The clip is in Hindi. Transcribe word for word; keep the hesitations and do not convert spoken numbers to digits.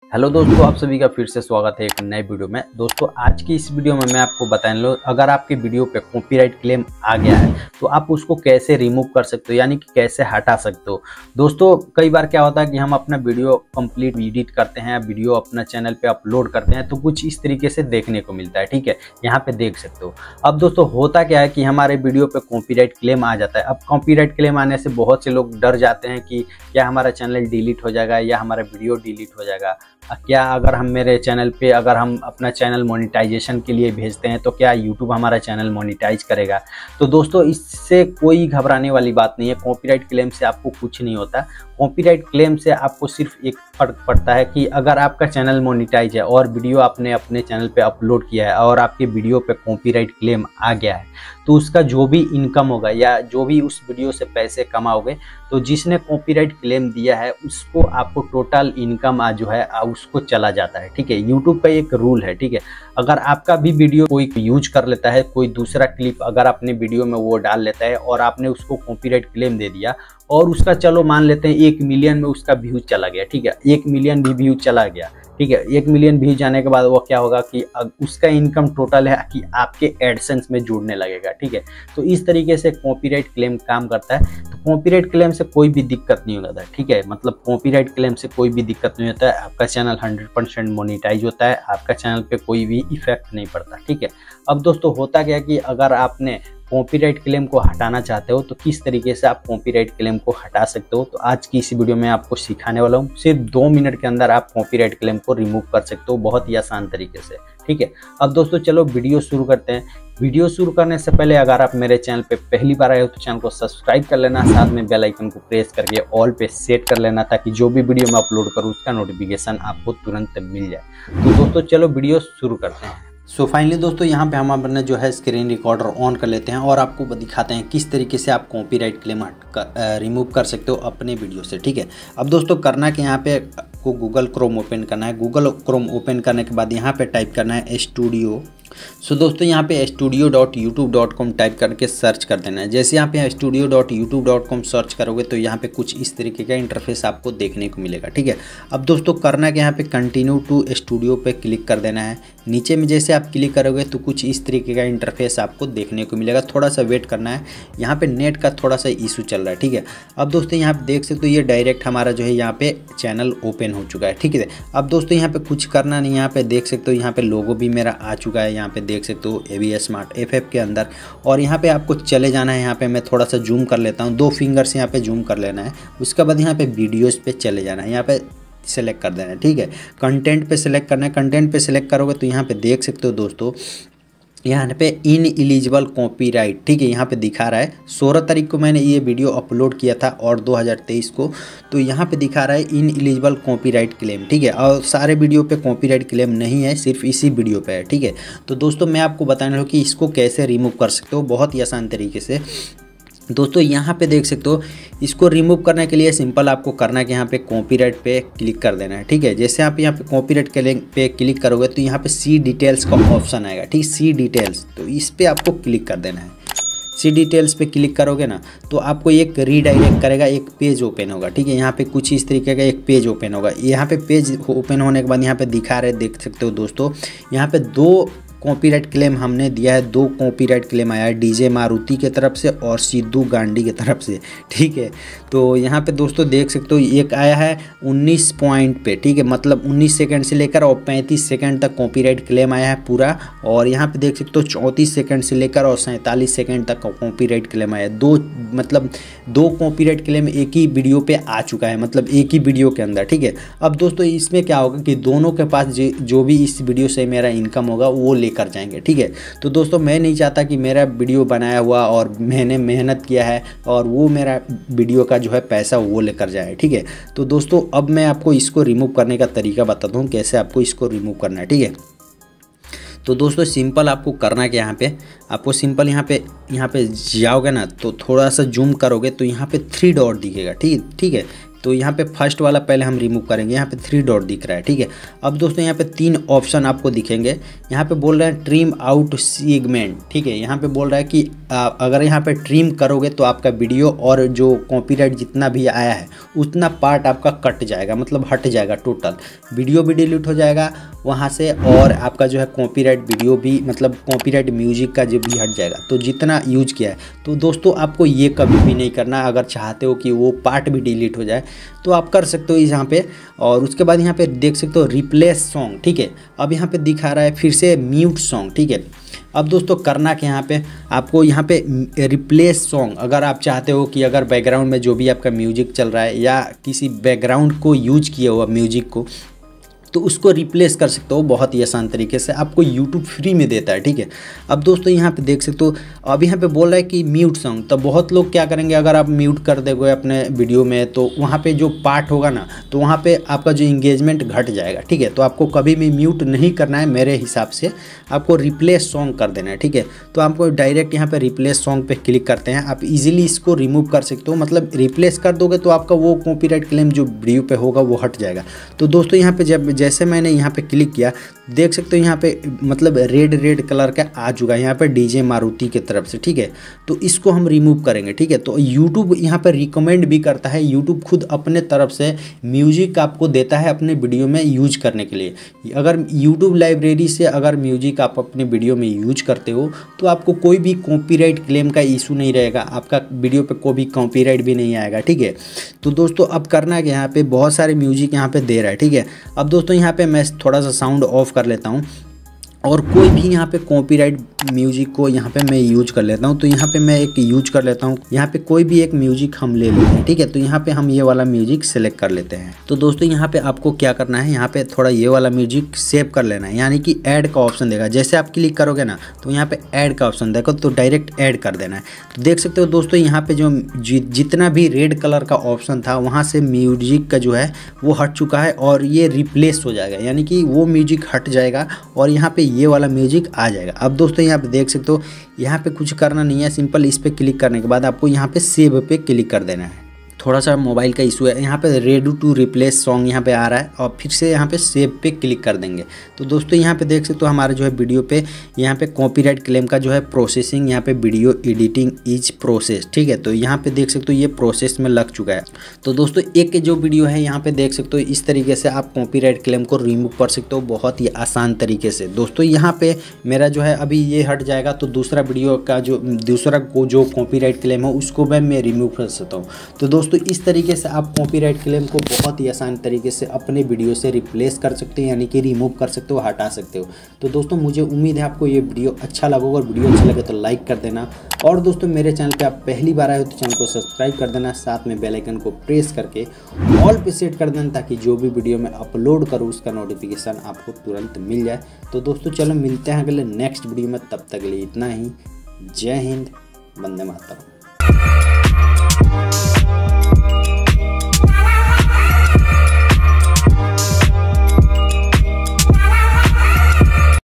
हेलो दोस्तों, आप सभी का फिर से स्वागत है एक नए वीडियो में। दोस्तों आज की इस वीडियो में मैं आपको बताने लो, अगर आपके वीडियो पे कॉपीराइट क्लेम आ गया है तो आप उसको कैसे रिमूव कर सकते हो, यानी कि कैसे हटा सकते हो। दोस्तों कई बार क्या होता है कि हम अपना वीडियो कंप्लीट एडिट करते हैं, वीडियो अपना चैनल पे अपलोड करते हैं तो कुछ इस तरीके से देखने को मिलता है। ठीक है, यहाँ पे देख सकते हो। अब दोस्तों होता क्या है कि हमारे वीडियो पे कॉपीराइट क्लेम आ जाता है। अब कॉपीराइट क्लेम आने से बहुत से लोग डर जाते हैं कि क्या हमारा चैनल डिलीट हो जाएगा या हमारा वीडियो डिलीट हो जाएगा, क्या अगर हम मेरे चैनल पे अगर हम अपना चैनल मोनेटाइजेशन के लिए भेजते हैं तो क्या यूट्यूब हमारा चैनल मोनेटाइज करेगा। तो दोस्तों इससे कोई घबराने वाली बात नहीं है। कॉपीराइट क्लेम से आपको कुछ नहीं होता। कॉपीराइट क्लेम से आपको सिर्फ एक फर्क पड़ता है कि अगर आपका चैनल मोनेटाइज है और वीडियो आपने अपने चैनल पे अपलोड किया है और आपके वीडियो पे कॉपीराइट क्लेम आ गया है तो उसका जो भी इनकम होगा या जो भी उस वीडियो से पैसे कमाओगे तो जिसने कॉपीराइट क्लेम दिया है उसको आपको टोटल इनकम आ जो है उसको चला जाता है। ठीक है, यूट्यूब का एक रूल है। ठीक है, अगर आपका भी वीडियो कोई यूज कर लेता है, कोई दूसरा क्लिप अगर अपने वीडियो में वो डाल लेता है और आपने उसको कॉपीराइट क्लेम दे दिया और उसका चलो मान लेते हैं एक मिलियन में उसका व्यूज चला गया। ठीक है, एक मिलियन भी व्यूज चला गया। ठीक है, एक मिलियन व्यूज जाने के बाद वो क्या होगा कि उसका इनकम टोटल है कि आपके एडसेंस में जुड़ने लगेगा। ठीक है, तो इस तरीके से कॉपीराइट क्लेम काम करता है। तो कॉपीराइट क्लेम से कोई भी दिक्कत नहीं होता है। ठीक है, मतलब कॉपीराइट क्लेम से कोई भी दिक्कत नहीं होता है। आपका चैनल हंड्रेड परसेंट मोनेटाइज होता है, आपका चैनल पे कोई भी इफेक्ट नहीं पड़ता। ठीक है, अब दोस्तों होता क्या कि अगर आपने कॉपीराइट क्लेम को हटाना चाहते हो तो किस तरीके से आप कॉपीराइट क्लेम को हटा सकते हो, तो आज की इस वीडियो में आपको सिखाने वाला हूँ। सिर्फ दो मिनट के अंदर आप कॉपीराइट क्लेम को रिमूव कर सकते हो, बहुत ही आसान तरीके से। ठीक है, अब दोस्तों चलो वीडियो शुरू करते हैं। वीडियो शुरू करने से पहले अगर आप मेरे चैनल पे पहली बार आए हो तो चैनल को सब्सक्राइब कर लेना, साथ में बेल आइकन को प्रेस करके ऑल पे सेट कर लेना ताकि जो भी वीडियो मैं अपलोड करूँ उसका नोटिफिकेशन आपको तुरंत मिल जाए। तो दोस्तों चलो वीडियो शुरू करते हैं। सो so फाइनली दोस्तों यहाँ पे हम अपने जो है स्क्रीन रिकॉर्डर ऑन कर लेते हैं और आपको दिखाते हैं किस तरीके से आप कॉपीराइट क्लेम रिमूव कर सकते हो अपने वीडियो से। ठीक है, अब दोस्तों करना कि यहाँ पे आपको गूगल क्रोम ओपन करना है। गूगल क्रोम ओपन करने के बाद यहाँ पे टाइप करना है स्टूडियो। सो so, दोस्तों यहाँ पे studio dot YouTube dot com type करके सर्च कर देना है। जैसे यहाँ पे studio dot YouTube dot com search करोगे तो यहाँ पे कुछ इस तरीके का इंटरफेस आपको देखने को मिलेगा। ठीक है, अब दोस्तों करना कि यहाँ पे कंटिन्यू टू स्टूडियो पे क्लिक कर देना है। नीचे में जैसे आप क्लिक करोगे तो कुछ इस तरीके का इंटरफेस आपको देखने को मिलेगा। थोड़ा सा वेट करना है, यहाँ पे नेट का थोड़ा सा इशू चल रहा है। ठीक है, अब दोस्तों यहाँ पे देख सकते हो ये डायरेक्ट हमारा जो है यहाँ पे चैनल ओपन हो चुका है। ठीक है, अब दोस्तों यहाँ पे कुछ करना नहीं, यहाँ पे देख सकते हो यहाँ पे लोगो भी मेरा आ चुका है। यहाँ पे देख सकते हो A V S smart F F के अंदर, और यहाँ पे आपको चले जाना है। यहाँ पे मैं थोड़ा सा जूम कर लेता हूँ, दो फिंगर से यहाँ पे जूम कर लेना है। उसके बाद यहाँ पे वीडियोस पे चले जाना है, यहाँ पे सेलेक्ट कर देना है। ठीक है, कंटेंट पे सेलेक्ट करना है। कंटेंट पे सेलेक्ट करोगे तो यहाँ पे देख सकते हो दोस्तों यहाँ पे इन एलिजिबल कॉपीराइट। ठीक है, यहाँ पे दिखा रहा है सोलह तारीख को मैंने ये वीडियो अपलोड किया था और दो हज़ार तेईस को, तो यहाँ पे दिखा रहा है इन एलिजिबल कॉपीराइट क्लेम। ठीक है, और सारे वीडियो पे कॉपीराइट क्लेम नहीं है, सिर्फ इसी वीडियो पे है। ठीक है, तो दोस्तों मैं आपको बताने लगा कि इसको कैसे रिमूव कर सकते हो बहुत ही आसान तरीके से। दोस्तों यहाँ पे देख सकते हो, इसको रिमूव करने के लिए सिंपल आपको करना है कि यहाँ पे कॉपीराइट पे क्लिक कर देना है। ठीक है, जैसे आप यहाँ पे कॉपीराइट पे क्लिक करोगे तो यहाँ पे सी डिटेल्स का ऑप्शन आएगा। ठीक, सी डिटेल्स, तो इस पर आपको क्लिक कर देना है। सी डिटेल्स पे क्लिक करोगे ना तो आपको एक रीडायरेक्ट करेगा, एक पेज ओपन होगा। ठीक है, यहाँ पे कुछ इस तरीके का एक पेज ओपन होगा। यहाँ पे पेज ओपन होने के बाद यहाँ पे दिखा रहे देख सकते हो दोस्तों, यहाँ पे दो कॉपीराइट क्लेम हमने दिया है। दो कॉपीराइट क्लेम आया है, डीजे मारुति के तरफ से और सिद्धू गांडी के तरफ से। ठीक है, तो यहाँ पे दोस्तों देख सकते हो एक आया है उन्नीस पॉइंट पे। ठीक है, मतलब उन्नीस सेकंड से लेकर और पैंतीस सेकंड तक कॉपीराइट क्लेम आया है पूरा, और यहाँ पे देख सकते हो चौंतीस सेकंड से लेकर और सैंतालीस सेकंड तक कॉपीराइट क्लेम आया है। दो मतलब दो कॉपीराइट क्लेम एक ही वीडियो पे आ चुका है, मतलब एक ही वीडियो के अंदर। ठीक है, अब दोस्तों इसमें क्या होगा कि दोनों के पास जो भी इस वीडियो से मेरा इनकम होगा वो कर जाएंगे। ठीक है, तो दोस्तों मैं नहीं चाहता कि मेरा वीडियो बनाया हुआ और मैंने मेहनत किया है और वो मेरा वीडियो का जो है पैसा वो लेकर जाए। ठीक है, तो दोस्तों अब मैं आपको इसको रिमूव करने का तरीका बताता हूँ कैसे आपको इसको रिमूव करना है। ठीक है, तो दोस्तों सिंपल आपको करना है कि यहाँ पे आपको सिंपल यहाँ पे यहाँ पे जाओगे ना तो थोड़ा सा जूम करोगे तो यहाँ पे थ्री डॉट दिखेगा। ठीक ठीक है, तो यहाँ पे फर्स्ट वाला पहले हम रिमूव करेंगे। यहाँ पे थ्री डॉट दिख रहा है, ठीक है। अब दोस्तों यहाँ पे तीन ऑप्शन आपको दिखेंगे। यहाँ पे बोल रहे हैं ट्रिम आउट सेगमेंट, ठीक है। यहाँ पे बोल रहा है कि आ, अगर यहाँ पे ट्रिम करोगे तो आपका वीडियो और जो कॉपीराइट जितना भी आया है उतना पार्ट आपका कट जाएगा, मतलब हट जाएगा, टोटल वीडियो भी डिलीट हो जाएगा वहाँ से, और आपका जो है कॉपीराइट वीडियो भी, मतलब कॉपीराइट म्यूजिक का जो भी हट जाएगा। तो जितना यूज किया है, तो दोस्तों आपको ये कभी भी नहीं करना। अगर चाहते हो कि वो पार्ट भी डिलीट हो जाए तो आप कर सकते हो यहाँ पे। और उसके बाद यहाँ पे देख सकते हो रिप्लेस सॉन्ग, ठीक है। अब यहाँ पे दिखा रहा है फिर से म्यूट सॉन्ग, ठीक है। अब दोस्तों करना कि यहाँ पे आपको यहाँ पे रिप्लेस सॉन्ग, अगर आप चाहते हो कि अगर बैकग्राउंड में जो भी आपका म्यूजिक चल रहा है या किसी बैकग्राउंड को यूज किया हुआ म्यूजिक को, तो उसको रिप्लेस कर सकते हो बहुत ही आसान तरीके से। आपको यूट्यूब फ्री में देता है, ठीक है। अब दोस्तों यहाँ पे देख सकते हो, अब यहाँ पे बोल रहा है कि म्यूट सॉन्ग। तो बहुत लोग क्या करेंगे, अगर आप म्यूट कर दोगे अपने वीडियो में तो वहाँ पे जो पार्ट होगा ना, तो वहाँ पे आपका जो इंगेजमेंट घट जाएगा, ठीक है। तो आपको कभी भी म्यूट नहीं करना है, मेरे हिसाब से आपको रिप्लेस सॉन्ग कर देना है, ठीक है। तो आपको डायरेक्ट यहाँ पे रिप्लेस सॉन्ग पे क्लिक करते हैं, आप इजीली इसको रिमूव कर सकते हो। मतलब रिप्लेस कर दोगे तो आपका वो कॉपीराइट क्लेम जो वीडियो पे होगा वो हट जाएगा। तो दोस्तों यहाँ पे जब जैसे मैंने यहाँ पे क्लिक किया, देख सकते हो यहाँ पे मतलब रेड रेड कलर का आ चुका है यहाँ पे डीजे मारुति की तरफ से, ठीक है। तो इसको हम रिमूव करेंगे, ठीक है। तो यूट्यूब यहाँ पे रिकमेंड भी करता है, यूट्यूब खुद अपने तरफ से म्यूजिक आपको देता है अपने वीडियो में यूज करने के लिए। अगर यूट्यूब लाइब्रेरी से अगर म्यूजिक आप अपने वीडियो में यूज करते हो तो आपको कोई भी कॉपीराइट क्लेम का इशू नहीं रहेगा, आपका वीडियो पे कोई भी कॉपीराइट भी नहीं आएगा, ठीक है। तो दोस्तों अब करना है कि यहाँ पे बहुत सारे म्यूजिक यहाँ पे दे रहा है, ठीक है। अब दोस्तों यहाँ पे मैं थोड़ा सा साउंड ऑफ कर लेता हूँ और कोई भी यहाँ पे कॉपीराइट म्यूजिक को यहाँ पे मैं यूज कर लेता हूँ। तो यहाँ पे मैं एक यूज कर लेता हूँ, यहाँ पे कोई भी एक म्यूजिक हम ले लेते हैं, ठीक है। तो यहाँ पे हम ये वाला म्यूजिक सेलेक्ट कर लेते हैं। तो दोस्तों यहाँ पे आपको क्या करना है, यहाँ पे थोड़ा ये वाला म्यूजिक सेव कर लेना है, यानी कि ऐड का ऑप्शन देगा। जैसे आप क्लिक करोगे ना तो यहाँ पे ऐड का ऑप्शन देगा, तो डायरेक्ट ऐड कर देना है। तो देख सकते हो दोस्तों यहाँ पे जो जितना भी रेड कलर का ऑप्शन था वहाँ से म्यूजिक का जो है वो हट चुका है और ये रिप्लेस हो जाएगा, यानी कि वो म्यूजिक हट जाएगा और यहाँ पे ये वाला म्यूजिक आ जाएगा। अब दोस्तों यहाँ पे देख सकते हो, यहाँ पे कुछ करना नहीं है, सिंपल इस पे क्लिक करने के बाद आपको यहाँ पे सेव पे क्लिक कर देना है। थोड़ा सा मोबाइल का इशू है, यहाँ पे रेडी टू रिप्लेस सॉन्ग यहाँ पे आ रहा है और फिर से यहाँ पे सेव पे क्लिक कर देंगे। तो दोस्तों यहाँ पे देख सकते हो हमारे जो है वीडियो पे यहाँ पे कॉपीराइट क्लेम का जो है प्रोसेसिंग, यहाँ पे वीडियो एडिटिंग इज प्रोसेस, ठीक है। तो यहाँ पे देख सकते हो ये प्रोसेस में लग चुका है। तो दोस्तों एक जो वीडियो है यहाँ पे देख सकते हो, इस तरीके से आप कॉपीराइट क्लेम को रिमूव कर सकते हो बहुत ही आसान तरीके से। दोस्तों यहाँ पे मेरा जो है अभी ये हट जाएगा तो दूसरा वीडियो का जो दूसरा को जो कॉपीराइट क्लेम है उसको मैं मैं रिमूव कर सकता हूँ। तो दोस्तों इस तरीके से आप कॉपीराइट क्लेम को बहुत ही आसान तरीके से अपने वीडियो से रिप्लेस कर सकते हो, यानी कि रिमूव कर सकते हो, हटा सकते हो। तो दोस्तों मुझे उम्मीद है आपको ये वीडियो अच्छा लगा होगा, और वीडियो अच्छा लगे तो लाइक कर देना। और दोस्तों मेरे चैनल पे आप पहली बार आए हो तो चैनल को सब्सक्राइब कर देना, साथ में बेल आइकन को प्रेस करके ऑल पे सेट कर देना, ताकि जो भी वीडियो मैं अपलोड करूँ उसका नोटिफिकेशन आपको तुरंत मिल जाए। तो दोस्तों चलो मिलते हैं अगले नेक्स्ट वीडियो में, तब तक के लिए इतना ही। जय हिंद, वंदे मातरम।